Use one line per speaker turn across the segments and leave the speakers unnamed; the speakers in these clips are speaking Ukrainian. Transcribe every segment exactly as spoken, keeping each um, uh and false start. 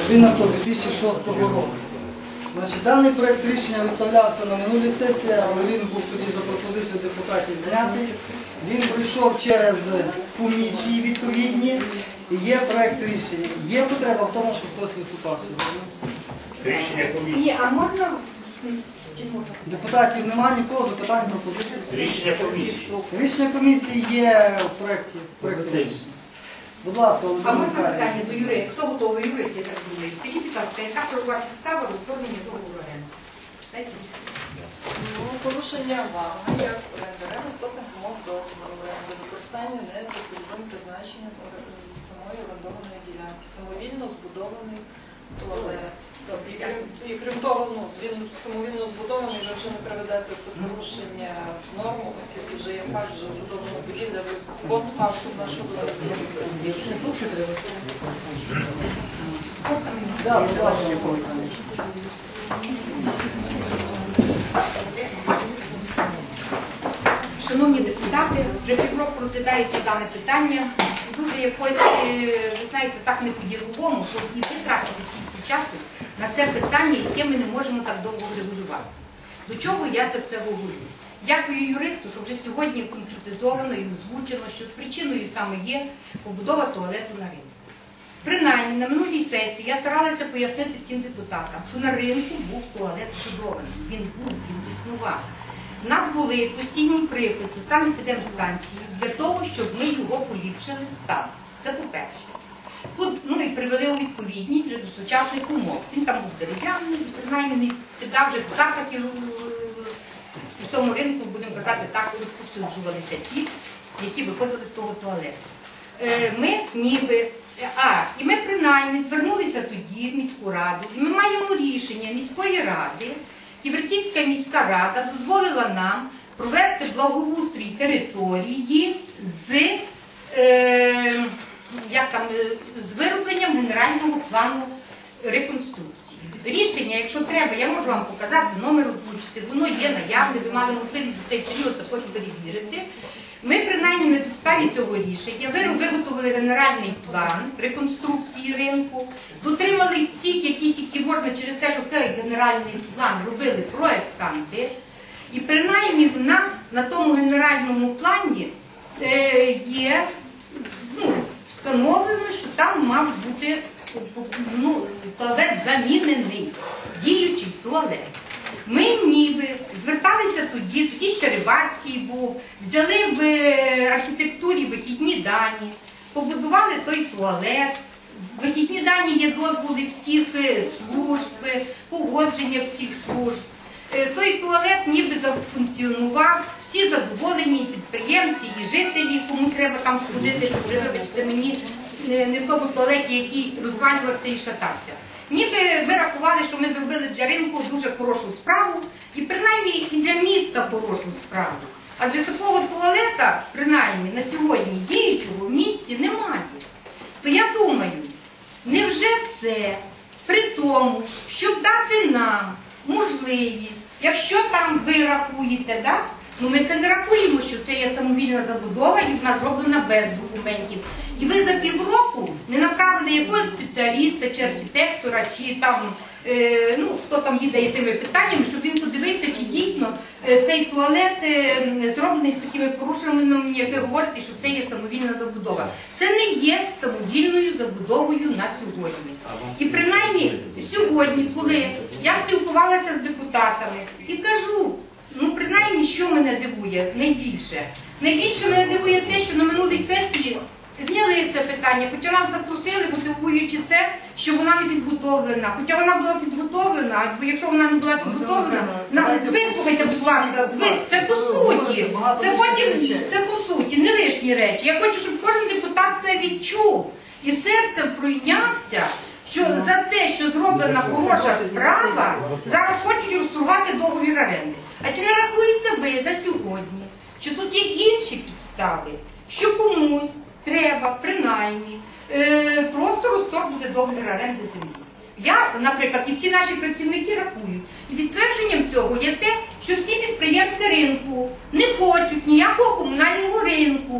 одинадцятого дві тисячі шостого року. Значить, даний проєкт рішення виставлявся на минулій сесії, але він був тоді за пропозицією депутатів знятий. Він пройшов через комісії відповідні і є проєкт рішення. Є потреба в тому, щоб хтось виступав сьогодні.
Рішення комісії.
Ні, а можна...
Депутатів немає, нікого, запитань, пропозицій.
Рішення комісії.
Рішення комісії є в проєкті рішення. Будь ласка,
А
Володимир
можна
Михайлович.
питання до юриста? Хто готовий юрист, я так думаю? Скажіть, будь ласка, яка правова підстава розторгнення договору оренди? Дайте.
Ну, порушення вами, як орендаря істотних умов договору оренди, використання не за цільовим призначенням самої орендованої ділянки, самовільно збудований туалет.
Добре,
І крім,
дякую.
і крім того, ну, він самовільно збудований, ви вже не приведете це порушення норму, оскільки вже є факт, вже збудована будівля, ви постфактум нашого дозволу.
Да, будь ласка.
Шановні депутати, вже півроку розглядається дане питання. Дуже якось, ви знаєте, так не по-діловому, щоб і витратити стільки часу на це питання, яке ми не можемо так довго регулювати. До чого я це все говорю? Дякую юристу, що вже сьогодні конкретизовано і озвучено, що причиною саме є побудова туалету на ринку. Принаймні, на минулій сесії я старалася пояснити всім депутатам, що на ринку був туалет збудований. Він був, він існував. У нас були постійні приписи санепідемстанції для того, щоб ми його поліпшили стан. Це по-перше. Тут, ну і привели у відповідність вже до сучасних умов. Він там був дерев'яний, принаймні не піддав вже запахів. У цьому ринку, будемо казати, так розповсюджувалися ті, які виходили з того туалету. Ми ніби, а, і ми принаймні звернулися тоді в міську раду, і ми маємо рішення міської ради. Ківерцівська міська рада дозволила нам провести благоустрій території з, е, як там, з виробленням генерального плану реконструкції. Рішення, якщо треба, я можу вам показати, номер озвучити, воно є наявне, ви мали можливість за цей період також перевірити. Ми, принаймні, на підставі цього рішення виготовили генеральний план реконструкції ринку, дотримали всіх, які тільки можна через те, що цей генеральний план робили проєктанти. І принаймні в нас на тому генеральному плані е, є ну, встановлено, що там мав бути ну, туалет замінений, діючий туалет. Ми ніби зверталися тоді, тоді ще Рибацький був, взяли в архітектурі вихідні дані, побудували той туалет, вихідні дані є дозволи всіх служб, погодження всіх служб. Той туалет ніби зафункціонував, всі задоволені, і підприємці, і жителі, кому треба там сходити, щоб вже, вибачте мені, не в тому туалеті, який розвалювався і шатався. Ніби ми рахували, що ми зробили для ринку дуже хорошу справу, і принаймні і для міста хорошу справу. Адже такого туалета, принаймні, на сьогодні діючого в місті немає. То я думаю, невже це при тому, щоб дати нам можливість, якщо там ви рахуєте, да? Ну ми це не рахуємо, що це є самовільна забудова і вона зроблена без документів. І ви за півроку не направили якогось спеціаліста, чи архітектора, чи там, е, ну, хто там відає тими питаннями, щоб він подивився, чи дійсно е, цей туалет е, зроблений з такими порушеннями, як ви говорите, що це є самовільна забудова. Це не є самовільною забудовою на сьогодні. І принаймні сьогодні, коли я спілкувалася з депутатами і кажу, ну принаймні, що мене дивує найбільше? Найбільше мене дивує те, що на минулій сесії зняли це питання, хоча нас запросили, мотивуючи це, що вона не підготовлена. Хоча вона була підготовлена, бо якщо вона не була підготовлена, вислухайте, будь ласка, це по суті, це потім, це по суті, не лишні речі. Я хочу, щоб кожен депутат це відчув і серцем пройнявся, що за те, що зроблена хороша справа, зараз хочуть розторгувати договір оренди. А чи не рахуєте ви на сьогодні, що тут є інші підстави, що комусь треба, принаймні, е, просто розторгнути договір оренди землі. Я, наприклад, і всі наші працівники рахують. І підтвердженням цього є те, що всі підприємці ринку не хочуть ніякого комунального ринку.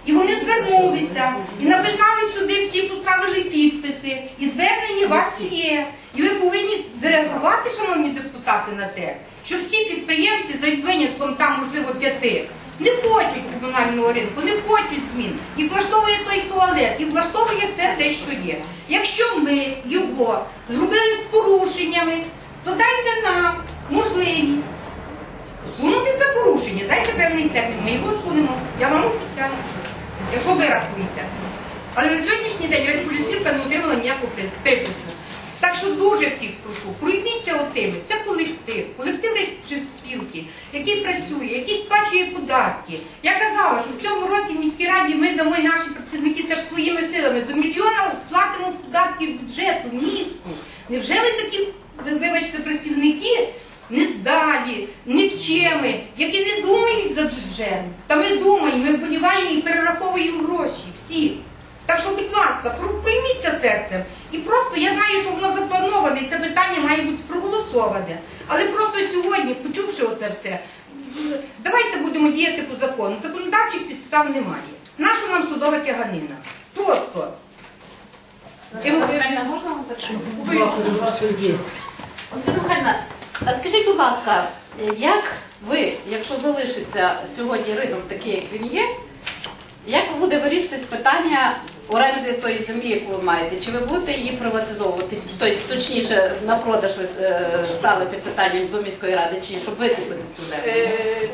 І вони звернулися, і написали сюди, всі поставили підписи, і звернення у вас є. І ви повинні зреагувати, шановні депутати, на те, що всі підприємці, за винятком там, можливо, п'яти, не хочуть комунального ринку, не хочуть змін. І влаштовує той туалет, і влаштовує все те, що є. Якщо ми його зробили з порушеннями, то дайте нам можливість усунути це порушення, дайте певний термін, ми його усунемо. Я вам обіцяю, якщо ви рахуєте. Але на сьогоднішній день Республіка не отримала ніякого припису. Так що дуже всіх прошу, пройдіться отими. Це колектив, колектив спілки, який працює, який сплачує податки. Я казала, що в цьому році в міській раді ми дамо і наші працівники теж своїми силами до мільйона сплатимо податків бюджету, місту. Невже ви такі, вибачте, працівники нездалі, нікчеми, які не думають за бюджет? Та ми думаємо, ми вболіваємо і перераховуємо гроші, всі. Так що, будь ласка, прийміть це серцем. І просто, я знаю, що воно заплановане, і це питання має бути проголосоване. Але просто сьогодні, почувши оце все, давайте будемо діяти по закону. Законодавчих підстав немає. Нащо нам судова тяганина? Просто.
Михайлівна, можна вам питання? Антоніна Михайлівна, а скажіть, будь ласка, як ви, якщо залишиться сьогодні ринок такий, як він є, як ви будете вирішити питання оренди тої землі, яку ви маєте? Чи ви будете її приватизовувати? Тобто, точніше, на продаж ви ставите питанням до міської ради, чи щоб викупити цю землю?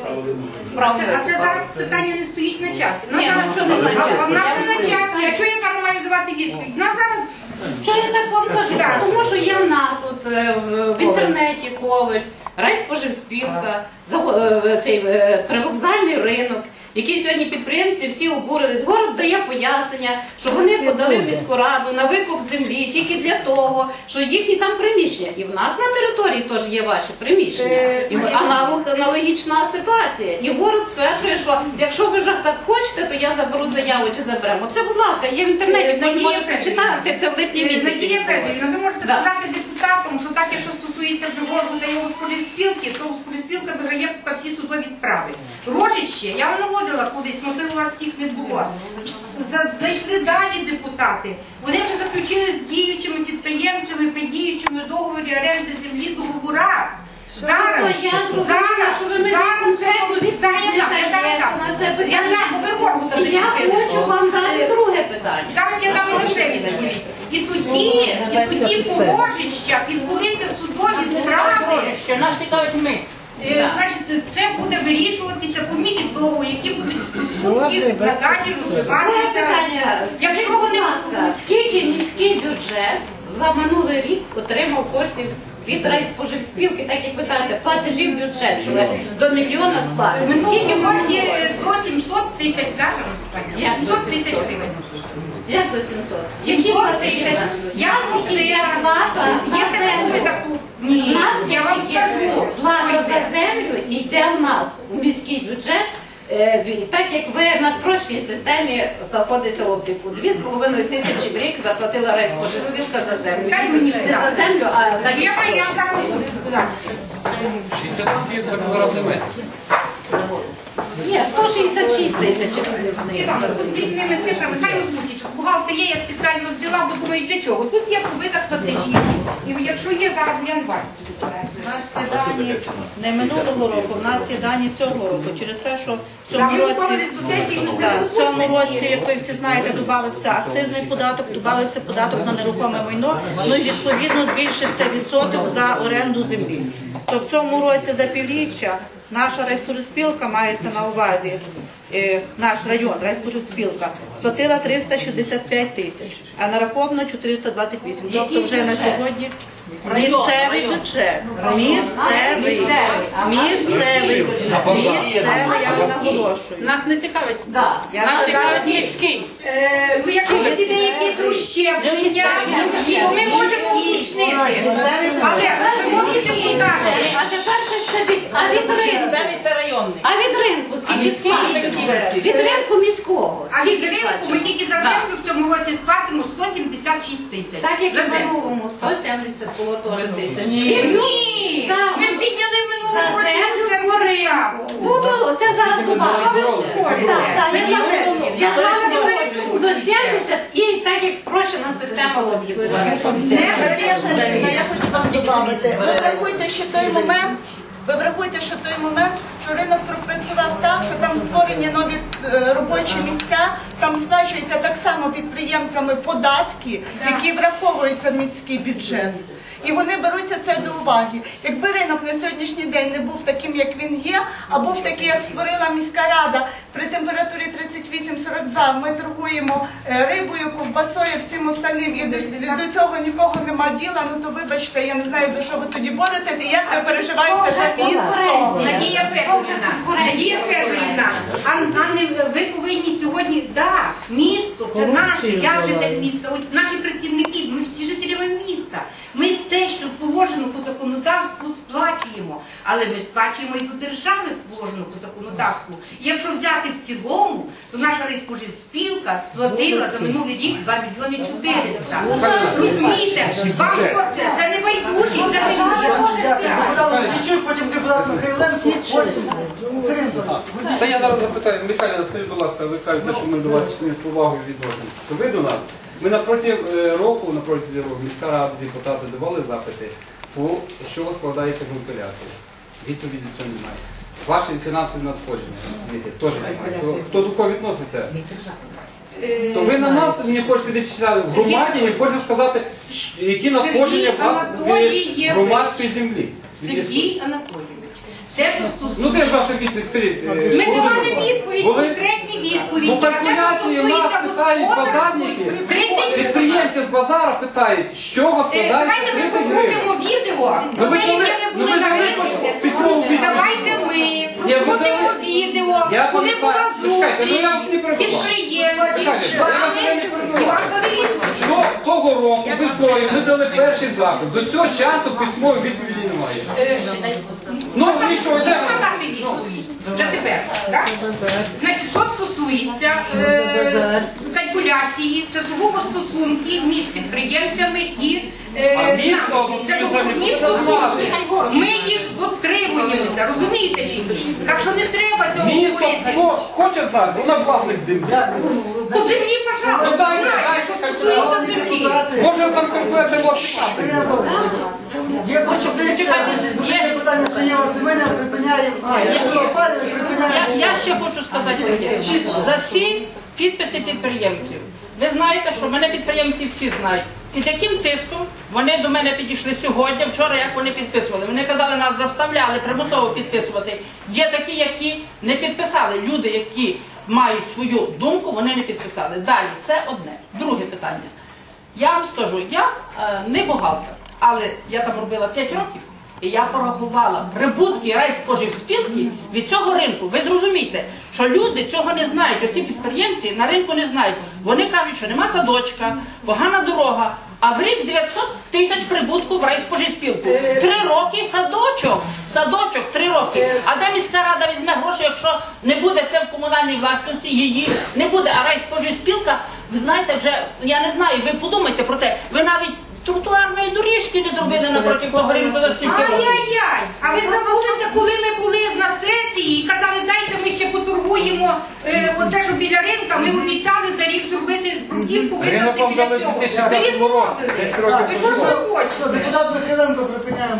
А це, а це зараз питання не стоїть на часі.
Ні, ну чого не на часі?
А в нас не на часі. А чого я там маю давати відповідь? В нас зараз...
Що я так вам кажу?
Так.
Тому що є в нас от, е, в- в інтернеті Ковель, райспоживспілка, заго- е, цей е, привокзальний ринок, які сьогодні підприємці всі обурились. Город дає пояснення, що вони подали в міську раду на викуп землі тільки для того, що їхні там приміщення. І в нас на території теж є ваші приміщення. І ми- аналог, аналогічна ситуація. І город стверджує, що якщо ви ж так хочете, то я заберу заяву чи заберемо. Це, будь ласка, є в інтернеті,
Е,
кожен
Надія
може
Федорівна.
прочитати це в липні місяці.
Надія Федорівна, ви можете
Да.
сказати депутатам, що так, якщо стосується Дрогобу та його спілки, то спілка виграє поки всі судові справи. Рожище, я вам наводила кудись, можливо, у вас всіх не було. За- Зайшли далі депутати. Вони вже заключили з діючими підприємцями при діючому договорі оренди землі договора. Зараз,
Ну, я зрозуміла,
зараз,
що ви мені
зараз,
конкретну відповідь
зараз я
не
дам, я дам, я
даєте на це
дам.
питання.
Я дам, бо ви Горбута
І я
зачепили.
хочу вам дати друге питання.
Зараз я дам і на це відповідь. І тоді, і тоді по Рожищах відбулися судові справи.
Що нас цікавить ми.
Е, Значить, це буде вирішуватися по мірі, які будуть стосунки надалі
Друге
розвиватися.
питання. Скажіть,
Якщо
будь
вони
ласка, скільки міський бюджет за минулий рік отримав коштів від райспоживспілки, так як ви кажете, платежів в бюджет, що ви до мільйона сплатили. Скільки
Скільки
можна
році
було?
сто сімсот тисяч, да,
Як до
сімсот тисяч
сімсот?
гривень.
Як до сімсот?
сімсот тисяч. Я просила,
плата за
є таку
землю.
таку. Ні, я вам скажу.
Плата
Ой,
за землю йде в нас у міський бюджет, е, в- так як ви на спрощеній системі знаходиться обліку. Дві з половиною тисячі в рік заплатила райспоживспілка за землю.
Хай мені
Не за
подати.
землю, а так
Я
як
вам я зараз буду. Так.
шістдесят копійок за квадратний метр.
Ні, сто шістдесят шість тисяч з
Всі
них
там
за
з
землю.
дрібними цифрами, хай озвучить. Бухгалтер є, я спеціально взяла, бо думаю, для чого? Тут є пробиток платежів. І якщо є, зараз я не бачу.
У нас є дані не минулого року, у нас є дані цього року. Через те, що в
Да,
цьому
ми
році,
готувалися до сесії, ми
да,
це
в цьому
озвучили.
році, як ви всі знаєте, додався акцизний податок, додався податок на нерухоме майно, ну і відповідно збільшився відсоток за оренду землі. То в цьому році за півріччя наша райспоживспілка, мається на увазі, е, наш район, райспоживспілка, сплатила триста шістдесят п'ять тисяч, а нараховано чотириста двадцять вісім. Тобто вже на сьогодні місцевий бюджет, місцевий, місцевий, місцевий, я вам наголошую.
Нас не цікавить.
Да.
Я
Нас
сказала,
цікавить міський.
Е, ну, якщо ви піде якісь розщеплення, то ми можемо уточнити. Але, шановні депутати,
А тепер ще скажіть, а від ринку?
Самі це районний.
А від ринку скільки сплачено? Від ринку міського.
а від
Скільки
ринку ми
сплачено?
тільки за землю в цьому році сплатимо сто сімдесят шість тисяч.
Так як
За
і в
землю.
минулому, сто сімдесят було теж тисяч.
Ні,
Так.
ми ж підняли в
За
минулому році.
землю
це-
по ринку. Ну, то це зараз добавимо. Так, так, я з вами- Я з вами погоджуюсь. До сімдесят і так як спрощена система лобізму.
Я хочу вас додати. Ви врахуйте, що той момент, ви врахуйте, що той момент, що ринок пропрацював так, що там створені нові е, робочі місця, там сплачуються так само підприємцями податки, які враховуються в міський бюджет. І вони беруться це до уваги. Якби ринок на сьогоднішній день не був таким, як він є, а був такий, як створила міська рада, при температурі тридцять вісім сорок два ми торгуємо е, рибою, ковбасою, всім остальним, і до, до цього нікого нема діла, ну то вибачте, я не знаю, за що ви тоді боретеся, і як ви переживаєте за місто.
Надія Федорівна, Надія Федорівна, а, а не ви повинні сьогодні, да, місто, це наше, я житель міста, от наші працівники, ми всі жителями міста. Ми те, що положено по законодавству, сплачуємо, але ми сплачуємо і по державі положено по законодавству. І якщо взяти в цілому, то наша Райспоживспілка сплатила за минулий рік два мільйони чотириста. Розумієте, вам що це? Це не байдужі, це не
Дякую. Потім депутат Михайленко, потім Сергій Анатолійович.
Та я зараз запитаю, Михайло, скажіть, будь ласка, ви кажете, що ми до вас з повагою відносимося. То ви до нас. Ми напроти року, напроти року, міська рада, депутати давали запити, по що складається вентиляція. Відповіді цього немає. Ваші фінансові надходження звідти теж немає. То, хто до кого відноситься? То ви на нас не хочете відчитати в громаді, не хочете сказати, які надходження у вас від громадської землі.
Сергій Анатолійович. Те, що
Ну,
стосується...
де ваша відповідь, скажіть.
Ми давали відповідь,
Були?
конкретні відповіді.
Ну, калькуляції у нас питають базарники, підприємці з базара питають, що у вас складається
Давайте ми
тридцять гривень.
покрутимо відео,
Ну,
до
ви
неї,
коли-
де ми
ну,
були
ви
на
коли
ринку.
письмову відповідь?
Давайте ми
Я
прокрутимо
видаю-
відео,
Я
коли
пам'ятаю-
була
Ну, чекайте, ну, я вас не
зустріч
перебивав.
підприємців,
Чекайте, я вас не
вами,
перебивав.
і вам дали відповідь.
До того року весною ми дали перший запит. До цього часу письмової відповіді немає. Ну, і що, йдемо?
Надати відповідь. Вже тепер, так? Значить, що стосується е, калькуляції, це сугубо стосунки між підприємцями і е,
А місто,
нами. Це договірні стосунки. Ми їх дотримуємося, розумієте чи ні? Так що не треба цього
Місто
говорити.
хто хоче знати, вона власник землі.
По землі, пожалуйста,
Ну, дайте,
знаєте,
дайте
що стосується землі.
Може там конференція була
Сергій Анатолійович. Є пропозиція, є питання, що є Семеня, припиняємо. А, я припиняємо.
Я, я ще хочу сказати таке. За ці підписи підприємців. Ви знаєте, що мене підприємці всі знають. Під яким тиском вони до мене підійшли сьогодні, вчора, як вони підписували. Вони казали, нас заставляли примусово підписувати. Є такі, які не підписали. Люди, які мають свою думку, вони не підписали. Далі, це одне. Друге питання. Я вам скажу, я е, не бухгалтер, але я там робила п'ять років. І я порахувала прибутки Райспоживспілки від цього ринку. Ви зрозумієте, що люди цього не знають. Оці підприємці на ринку не знають. Вони кажуть, що нема садочка, погана дорога. А в рік дев'ятсот тисяч прибутку в Райспоживспілку. Три роки садочок. Садочок, три роки. А де міська рада візьме гроші, якщо не буде це в комунальній власності, її не буде. А Райспоживспілка, ви знаєте, вже, я не знаю, ви подумайте про те, ви навіть тротуарної доріжки не зробили напроти того ринку за стільки років.
Ай-яй-яй! А ви забулися, коли ми були на сесії і казали, дайте ми ще поторгуємо е, оце, що біля ринка, ми обіцяли за рік зробити бруківку,
Ринок
викласти
вам
біля
дали
цього.
дві тисячі
Ви
п'ятому році.
відмовили.
десять років
Ви що ж ви
Все,
хочете?
депутат Михайленко, припиняємо.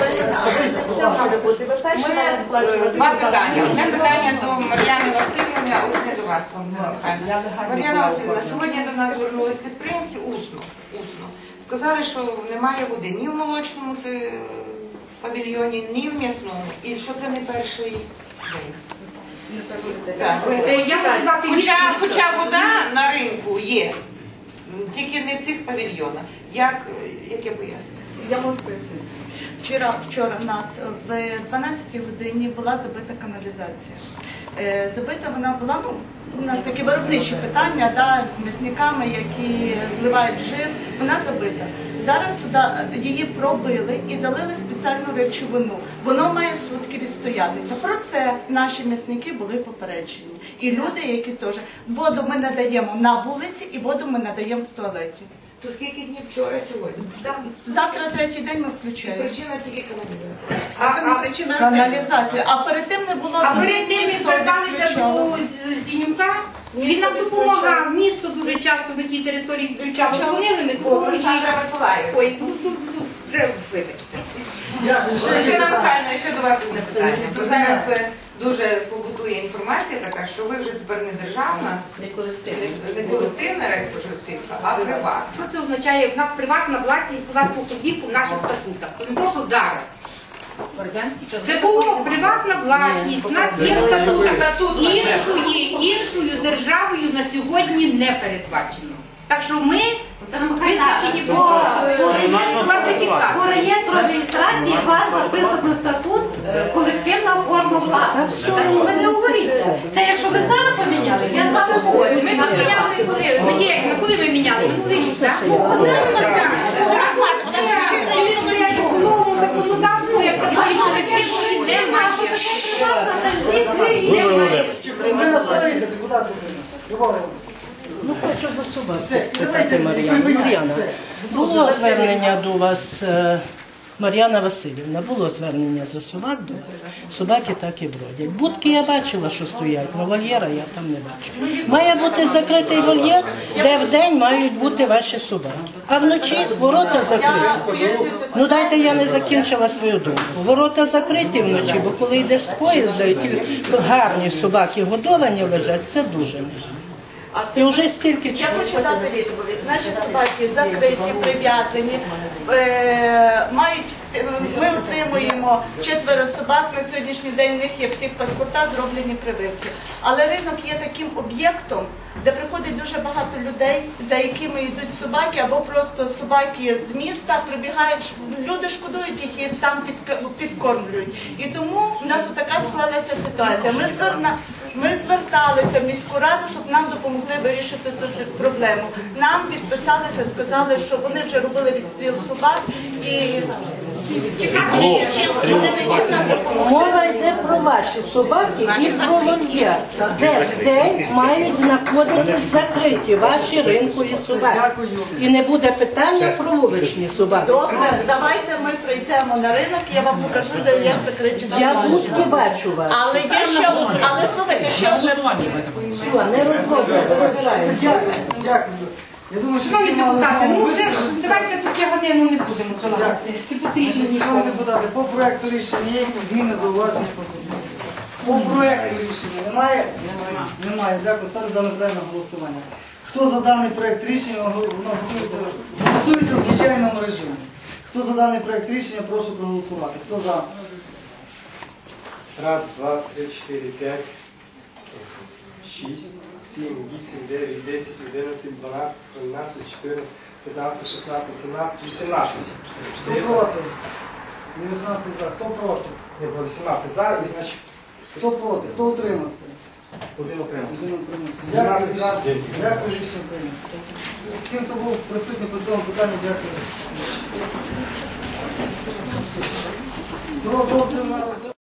У мене е, два питання. Одне питання до Мар'яни Васильівни, а одне до вас, Валентина Михайлівна. Мар'яна Васильівна, сьогодні до нас звернулись підприємці усно, усно. Сказали, що немає води ні в молочному це, павільйоні, ні в м'ясному. І що це не перший день. Так, ви-
Е, я можу дати
Хоча,
відповідь.
хоча вода на ринку є, тільки не в цих павільйонах. Як, яке пояснення?
Я можу пояснити. Вчора, вчора в нас в дванадцятій годині була забита каналізація. Е, Забита вона була, ну, у нас такі виробничі питання, да, з м'ясниками, які зливають жир, вона забита. Зараз туди її пробили і залили спеціальну речовину. Воно має сутки відстоятися. Про це наші м'ясники були попереджені. І люди, які теж. Воду ми надаємо на вулиці і воду ми надаємо в туалеті.
То скільки днів вчора, сьогодні?
Завтра третій день ми включаємо.
Причина тільки каналізація.
А, а, каналізація. А перед тим не було.
А перед тим ми зверталися до Зінюка, він нам допомагав, місто дуже часто на тій території включало. Дзвонили ми
Олександра Миколаївна.
Ой, ну тут тут вже вибачте.
Дякую. Ще є
Валентина
питання?
Михайлівна, ще до вас одне питання. Бо зараз е, дуже побутує інформація така, що ви вже тепер не державна,
Не колективний.
не, не колективна райспоживспілка, а приватна.
Що це означає? У нас приватна власність була споконвіку в наших статутах. То не то, що зараз. Це було приватна власність. У нас є в статутах. Іншою, іншою державою на сьогодні не передбачено. Так що ми визначені по е, класифікації.
По реєстру реєстрації у вас записано статут е, колективна форма власності. Так що ви не говоріться. Це якщо ви зараз поміняли, я з вами погоджуюсь.
Ми поміняли коли? Надія, Яківна, коли ви міняли? Минулий рік, так? Новому законодавству, як такої колективної немає.
Це всі дві.
Ви настоїте, депутат України. Любов
Ну, хочу за собак
Все,
спитати,
давайте,
Мар'яна.
припиняйте,
Мар'яна,
все.
було звернення до вас, е, Мар'яна Васильівна, було звернення за собак до вас. Собаки так і бродять. Будки я бачила, що стоять, але вольєра я там не бачу. Має бути закритий вольєр, де вдень мають бути ваші собаки. А вночі ворота закриті. Ну дайте я не закінчила свою думку. Ворота закриті вночі, бо коли йдеш з поїзда, і ті гарні собаки годовані лежать, це дуже негарно. І вже стільки
Я
часу.
хочу дати відповідь. Наші собаки закриті, прив'язані, е, мають, е, ми отримуємо четверо собак, на сьогоднішній день в них є всіх паспорта, зроблені прививки. Але ринок є таким об'єктом, де приходить дуже багато людей, за якими йдуть собаки, або просто собаки з міста прибігають, люди шкодують їх і там підк- підкормлюють. І тому в нас така склалася ситуація. Ми, зверна, ми зверталися в міську раду, щоб нам допомогли вирішити цю проблему. Нам підписалися, сказали, що вони вже робили відстріл собак і вони нічим нам допомогли.
Мова йде про ваші собаки і про вольєр, де вдень мають знаходитись закриті ваші ринкові собаки. І не буде питання про вуличні собаки.
Добре, давайте ми прийдемо на ринок, я вам покажу, де як закриті
Я
собаки.
будки бачу вас.
Але є ще одне, але слухайте, ще одне.
Все, не розводьте, вибираємо.
Дякую. Дякую. Я думаю, що
Шановні
всі мали
депутати,
змогу
ну вже ж
висловитися.
давайте тут тяганину не будемо залагати. Ти потрібні
Шановні
нікого.
депутати, по проекту рішення є якісь зміни, зауваження, пропозиції? По проекту рішення немає? Немає. Дякую. Ставлю дане питання на голосування. Хто за даний проект рішення, воно готується, голосується в звичайному режимі. Хто за даний проект рішення, прошу проголосувати. Хто за?
Раз, два, три, чотири, п'ять, шість, сім, вісім, дев'ять, десять, одинадцять, дванадцять, тринадцять, чотирнадцять, п'ятнадцять, шістнадцять, сімнадцять, вісімнадцять.
Хто проти? дев'ятнадцять за. Хто проти?
Ні, було вісімнадцять за, і значить
Хто проти? Хто утримався?
один окремий.
Один утримався. Дякую за. Дякую, рішення прийнято. Всім, хто був присутній по цьому питанню, дякую. Про дозвіл на